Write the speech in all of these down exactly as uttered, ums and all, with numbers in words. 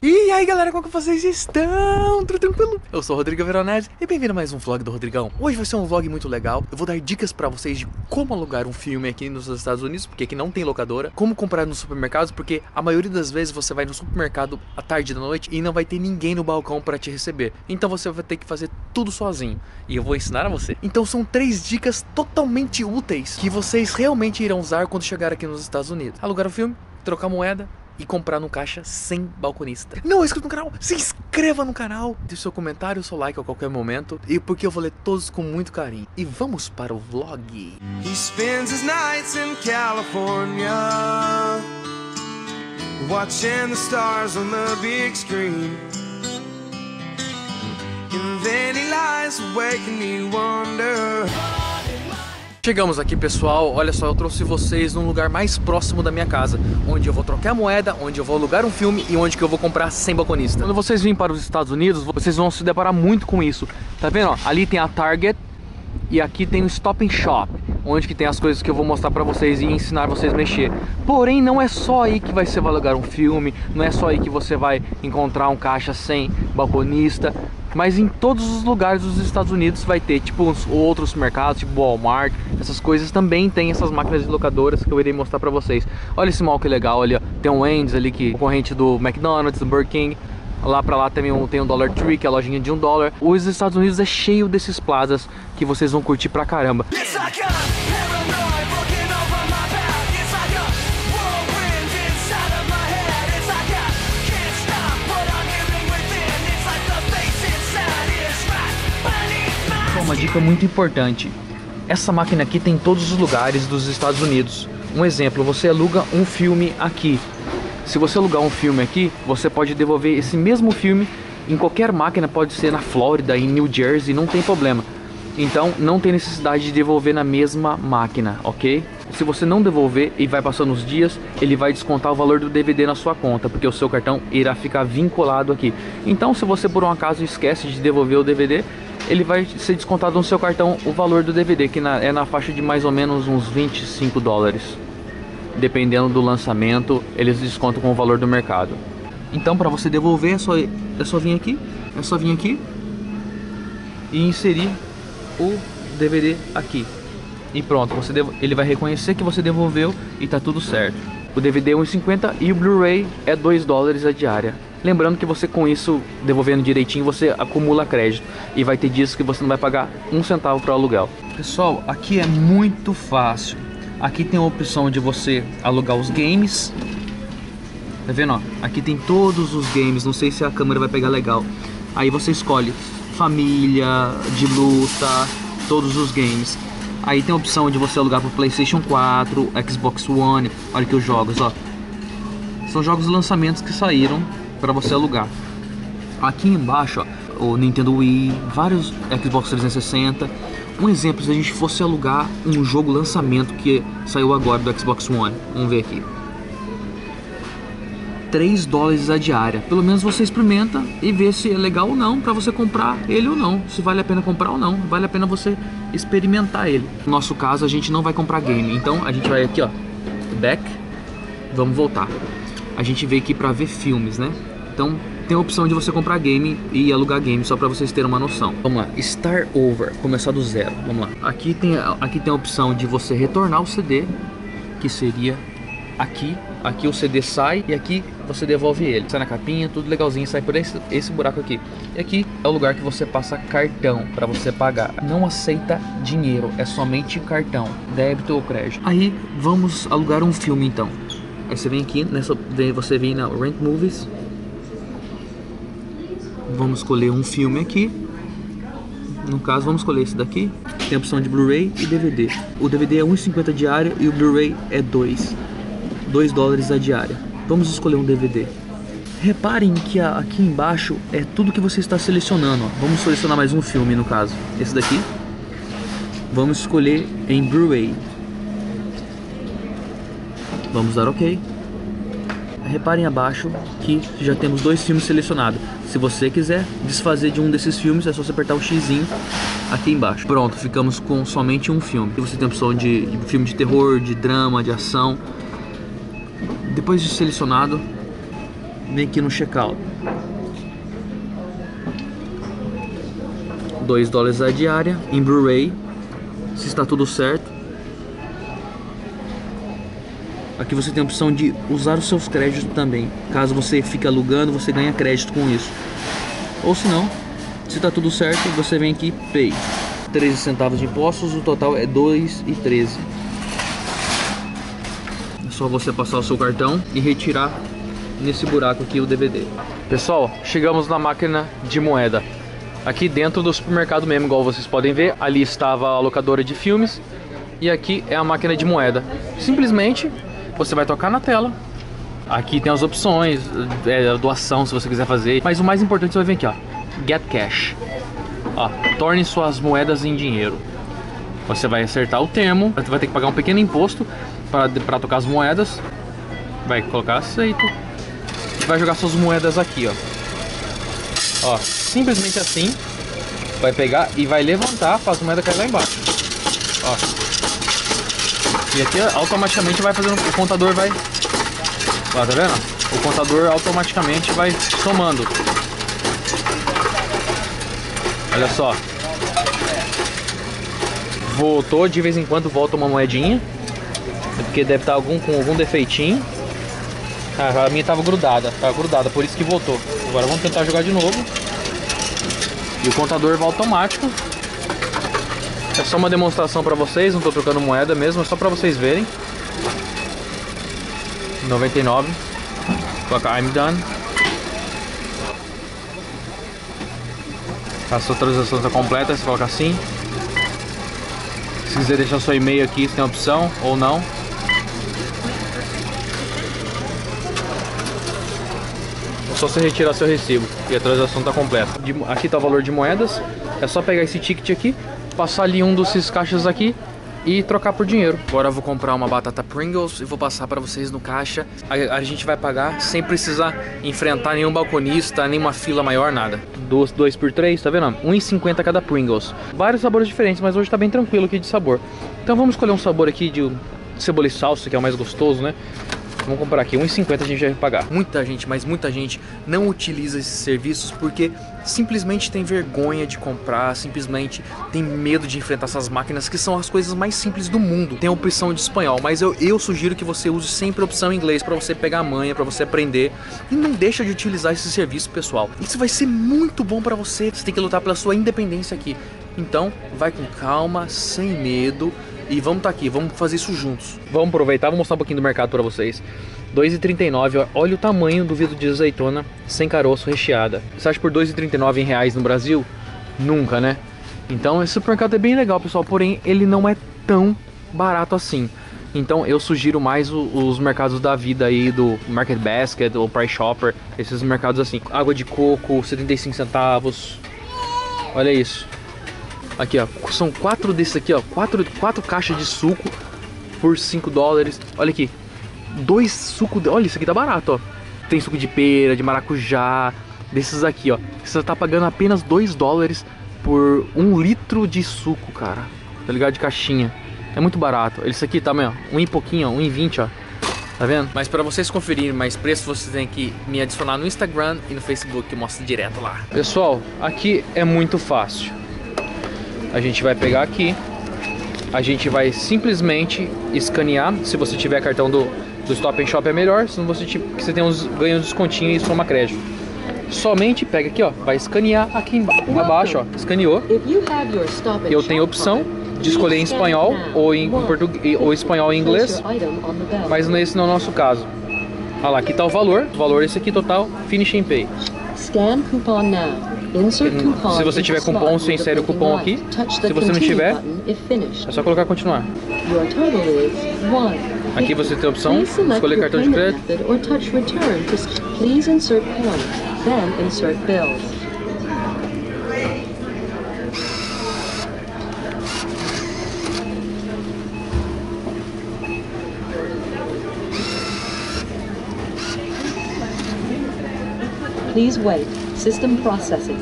E aí galera, como que vocês estão? Tudo tranquilo? Eu sou o Rodrigo Veronese e bem-vindo a mais um vlog do Rodrigão. Hoje vai ser um vlog muito legal. Eu vou dar dicas pra vocês de como alugar um filme aqui nos Estados Unidos, porque aqui não tem locadora. Como comprar nos supermercados, porque a maioria das vezes você vai no supermercado à tarde da noite e não vai ter ninguém no balcão pra te receber. Então você vai ter que fazer tudo sozinho. E eu vou ensinar a você. Então são três dicas totalmente úteis que vocês realmente irão usar quando chegar aqui nos Estados Unidos. Alugar o filme, trocar moeda e comprar no caixa sem balconista. Não é inscrito no canal? Se inscreva no canal, deixe seu comentário, seu like a qualquer momento, e porque eu vou ler todos com muito carinho. E vamos para o vlog. He spends his nights in California, watching the stars on the big screen, and then he lies awake and you wonder. Chegamos aqui, pessoal. Olha só, eu trouxe vocês num lugar mais próximo da minha casa, onde eu vou trocar moeda, onde eu vou alugar um filme e onde que eu vou comprar sem balconista. Quando vocês virem para os Estados Unidos, vocês vão se deparar muito com isso. Tá vendo? Ó, ali tem a Target e aqui tem o Stop and Shop, onde que tem as coisas que eu vou mostrar pra vocês e ensinar vocês a mexer. Porém, não é só aí que você vai alugar um filme, não é só aí que você vai encontrar um caixa sem balconista. Mas em todos os lugares dos Estados Unidos vai ter, tipo, uns outros mercados, tipo Walmart, essas coisas também tem essas máquinas de locadoras que eu irei mostrar pra vocês. Olha esse mall que legal, olha, tem um Wendy's ali, que é concorrente do McDonald's, do Burger King. Lá pra lá também tem um Dollar Tree, que é a lojinha de um dólar. Os Estados Unidos é cheio desses plazas que vocês vão curtir pra caramba. Uma dica muito importante: essa máquina aqui tem em todos os lugares dos Estados Unidos. Um exemplo, você aluga um filme aqui. Se você alugar um filme aqui, você pode devolver esse mesmo filme em qualquer máquina, pode ser na Flórida, em New Jersey, não tem problema. Então não tem necessidade de devolver na mesma máquina, ok? Se você não devolver e vai passando os dias, ele vai descontar o valor do D V D na sua conta, porque o seu cartão irá ficar vinculado aqui. Então se você por um acaso esquece de devolver o D V D, ele vai ser descontado no seu cartão o valor do D V D, que na, é na faixa de mais ou menos uns vinte e cinco dólares. Dependendo do lançamento, eles descontam com o valor do mercado. Então para você devolver é só, é só vir aqui, é só vir aqui e inserir o D V D aqui. E pronto, você devo, ele vai reconhecer que você devolveu e tá tudo certo. O D V D é um e cinquenta e o Blu-ray é dois dólares a diária. Lembrando que você, com isso, devolvendo direitinho, você acumula crédito. E vai ter dias que você não vai pagar um centavo para o aluguel. Pessoal, aqui é muito fácil. Aqui tem a opção de você alugar os games. Tá vendo? Ó? Aqui tem todos os games. Não sei se a câmera vai pegar legal. Aí você escolhe família, de luta, todos os games. Aí tem a opção de você alugar para PlayStation quatro, Xbox One. Olha aqui os jogos, ó. São jogos de lançamentos que saíram para você alugar. Aqui embaixo, ó, o Nintendo Wii, vários Xbox trezentos e sessenta. Um exemplo, se a gente fosse alugar um jogo lançamento que saiu agora do Xbox One, vamos ver aqui, três dólares a diária. Pelo menos você experimenta e vê se é legal ou não, para você comprar ele ou não, se vale a pena comprar ou não. Vale a pena você experimentar ele. No nosso caso, a gente não vai comprar game, então a gente vai aqui, ó, back, vamos voltar. A gente veio aqui para ver filmes, né? Então tem a opção de você comprar game e alugar game, só para vocês terem uma noção. Vamos lá, Start Over, começar do zero. Vamos lá. Aqui tem, aqui tem a opção de você retornar o C D, que seria aqui. Aqui o C D sai e aqui você devolve ele. Sai na capinha, tudo legalzinho, sai por esse, esse buraco aqui. E aqui é o lugar que você passa cartão para você pagar. Não aceita dinheiro, é somente cartão, débito ou crédito. Aí vamos alugar um filme então. Aí você vem aqui, nessa, você vem na Rent Movies. Vamos escolher um filme aqui. No caso, vamos escolher esse daqui. Tem a opção de Blu-ray e D V D. O D V D é um e cinquenta diária e o Blu-ray é dois dólares a diária. Vamos escolher um D V D. Reparem que a, aqui embaixo é tudo que você está selecionando, ó. Vamos selecionar mais um filme, no caso, esse daqui. Vamos escolher em Blu-ray. Vamos dar OK. Reparem abaixo que já temos dois filmes selecionados. Se você quiser desfazer de um desses filmes, é só você apertar o xizinho aqui embaixo. Pronto, ficamos com somente um filme. E você tem a opção de, de filme de terror, de drama, de ação. Depois de selecionado, vem aqui no checkout. dois dólares a diária em Blu-ray, se está tudo certo. Aqui você tem a opção de usar os seus créditos também. Caso você fique alugando, você ganha crédito com isso. Ou se não, se está tudo certo, você vem aqui, Pay. treze centavos de impostos, o total é dois e treze. É só você passar o seu cartão e retirar nesse buraco aqui o D V D. Pessoal, chegamos na máquina de moeda. Aqui dentro do supermercado mesmo, igual vocês podem ver, ali estava a locadora de filmes e aqui é a máquina de moeda. Simplesmente você vai tocar na tela. Aqui tem as opções, é, doação se você quiser fazer. Mas o mais importante você vai vir aqui, ó, Get Cash. Ó, torne suas moedas em dinheiro. Você vai acertar o termo, você vai ter que pagar um pequeno imposto para, para tocar as moedas. Vai colocar aceito. E vai jogar suas moedas aqui, ó. Ó, simplesmente assim. Vai pegar e vai levantar para as moedas cair lá embaixo. Ó. E aqui automaticamente vai fazendo, o contador vai... Ó, tá vendo? O contador automaticamente vai somando. Olha só. Voltou, de vez em quando volta uma moedinha. Porque deve estar algum, com algum defeitinho. Ah, a minha tava grudada, tava grudada, por isso que voltou. Agora vamos tentar jogar de novo. E o contador vai automático. É só uma demonstração pra vocês, não tô trocando moeda mesmo, é só pra vocês verem. noventa e nove. Coloca I'm done. A sua transação está completa, você coloca assim. Se quiser deixar seu e-mail aqui, você tem a opção ou não. É só você retirar seu recibo e a transação está completa. Aqui está o valor de moedas. É só pegar esse ticket aqui, passar ali um desses caixas aqui e trocar por dinheiro. Agora eu vou comprar uma batata Pringles e vou passar para vocês no caixa. A, a gente vai pagar sem precisar enfrentar nenhum balconista, nenhuma fila maior, nada. Dois, dois por três, tá vendo? um e cinquenta cada Pringles. Vários sabores diferentes, mas hoje tá bem tranquilo aqui de sabor. Então vamos escolher um sabor aqui de cebola e salsa, que é o mais gostoso, né? Vamos comprar aqui, um e cinquenta a gente vai pagar. Muita gente, mas muita gente não utiliza esses serviços porque simplesmente tem vergonha de comprar, simplesmente tem medo de enfrentar essas máquinas que são as coisas mais simples do mundo. Tem a opção de espanhol, mas eu, eu sugiro que você use sempre a opção em inglês para você pegar a manha, para você aprender. E não deixa de utilizar esse serviço, pessoal. Isso vai ser muito bom para você. Você tem que lutar pela sua independência aqui. Então, vai com calma, sem medo. E vamos tá aqui, vamos fazer isso juntos. Vamos aproveitar, vou mostrar um pouquinho do mercado para vocês. dois e trinta e nove, olha o tamanho do vidro de azeitona sem caroço recheada. Você acha por dois e trinta e nove em reais no Brasil? Nunca, né? Então esse supermercado é bem legal, pessoal, porém ele não é tão barato assim. Então eu sugiro mais o, os mercados da vida aí, do Market Basket ou Price Chopper, esses mercados assim. Água de coco, setenta e cinco centavos. Olha isso. Aqui, ó, são quatro desses aqui, ó, quatro, quatro caixas de suco por cinco dólares. Olha aqui, dois sucos, de... olha, isso aqui tá barato, ó. Tem suco de pera, de maracujá, desses aqui, ó. Você tá pagando apenas dois dólares por um litro de suco, cara. Tá ligado? De caixinha. É muito barato. Esse aqui tá, ó, um e pouquinho, ó, um e vinte, ó. Tá vendo? Mas para vocês conferirem mais preço, vocês têm que me adicionar no Instagram e no Facebook, que mostra direto lá. Pessoal, aqui é muito fácil. A gente vai pegar aqui, a gente vai simplesmente escanear. Se você tiver cartão do, do Stop and Shop é melhor, senão você, você tem uns, ganha um descontinho e soma crédito. Somente pega aqui, ó, vai escanear aqui abaixo, ó, escaneou. Eu tenho a opção de escolher em espanhol ou em português ou espanhol e inglês, mas esse não é o nosso caso. Olha lá, aqui tá o valor, o valor esse aqui total, Finish and Pay. Scan coupon now. Se você tiver cupom, você insere o cupom aqui. Se você não tiver, é só colocar continuar. Aqui você tem a opção de escolher cartão de crédito. Please wait. System processing.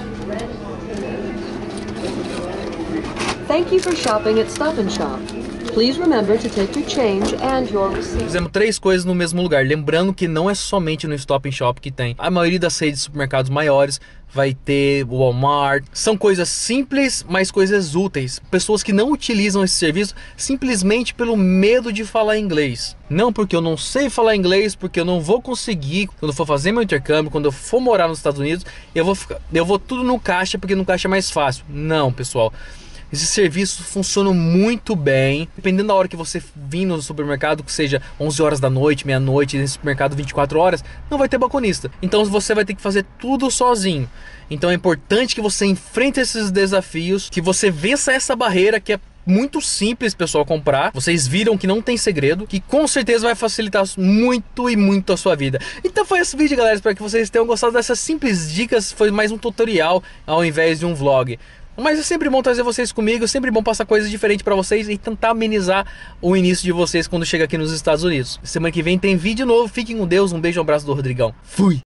Thank you for shopping at Stop and Shop. Please remember to take your change and your receipt. Fizemos três coisas no mesmo lugar, lembrando que não é somente no Stop and Shop que tem. A maioria das redes de supermercados maiores vai ter o Walmart. São coisas simples, mas coisas úteis. Pessoas que não utilizam esse serviço simplesmente pelo medo de falar inglês. Não porque eu não sei falar inglês, porque eu não vou conseguir, quando eu for fazer meu intercâmbio, quando eu for morar nos Estados Unidos, eu vou, ficar, eu vou tudo no caixa, porque no caixa é mais fácil. Não, pessoal. Esse serviço funciona muito bem. Dependendo da hora que você vir no supermercado, que seja onze horas da noite, meia-noite, nesse supermercado vinte e quatro horas, não vai ter balconista. Então você vai ter que fazer tudo sozinho. Então é importante que você enfrente esses desafios, que você vença essa barreira que é muito simples, pessoal, comprar. Vocês viram que não tem segredo, que com certeza vai facilitar muito e muito a sua vida. Então foi esse vídeo, galera. Espero que vocês tenham gostado dessas simples dicas. Foi mais um tutorial ao invés de um vlog. Mas é sempre bom trazer vocês comigo, é sempre bom passar coisas diferentes pra vocês e tentar amenizar o início de vocês quando chega aqui nos Estados Unidos. Semana que vem tem vídeo novo, fiquem com Deus, um beijo, um abraço do Rodrigão. Fui!